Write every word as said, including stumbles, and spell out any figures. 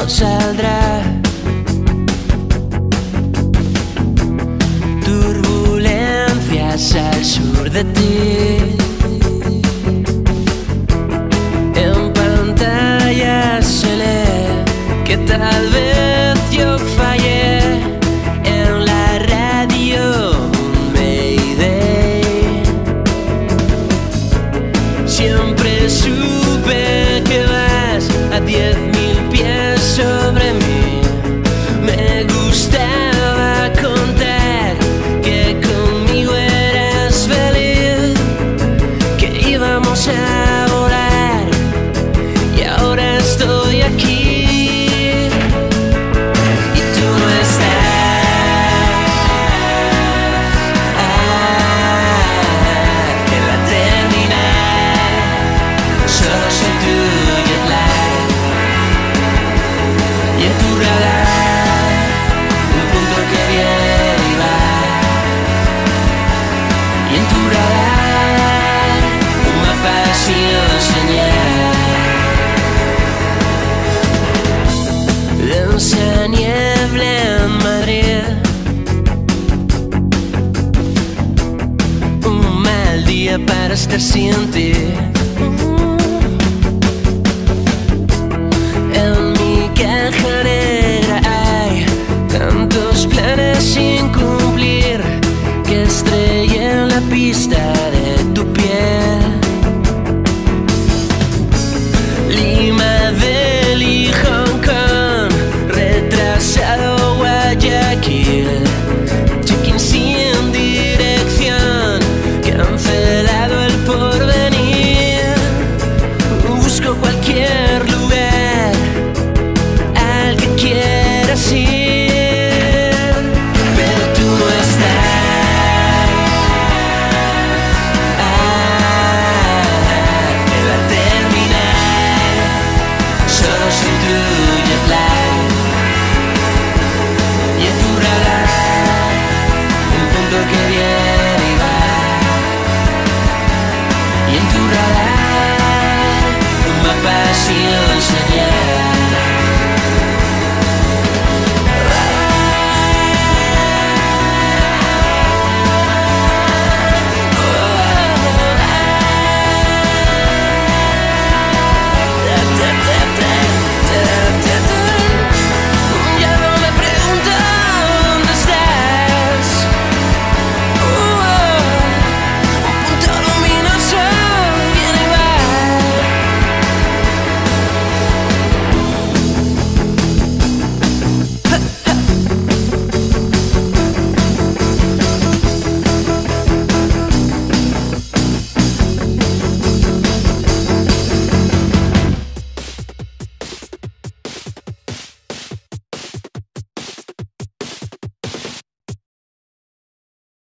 saldrá. Turbulencias al sur de ti. En pantalla se lee que tal vez yo fallé. En la radio un Mayday. Siempre supe que vas a diez mil pies sobre mí. Me gustaba contar que conmigo eras feliz, que íbamos a volar, y ahora estoy aquí. Y tú no estás. Ah, en la terminal solo soy tu jet lag. Y en tu radar un punto que viene y va. Y en tu radar un mapa sin señal. Densa niebla en Madrid. Un mal día para estar sin ti. En mi caja negra hay tantos planes sin cumplir que estrellé en la pista de tu piel. Lima, Delhi, Hong Kong, retrasado Guayaquil, check-in sin dirección, cancelado el porvenir. Busco cualquier lugar al que quieras ir, pero tú no estás. Ah, en la terminal solo soy tu jet lag. Y en tu radar un punto que viene y va. Y en tu radar un mapa sin señal.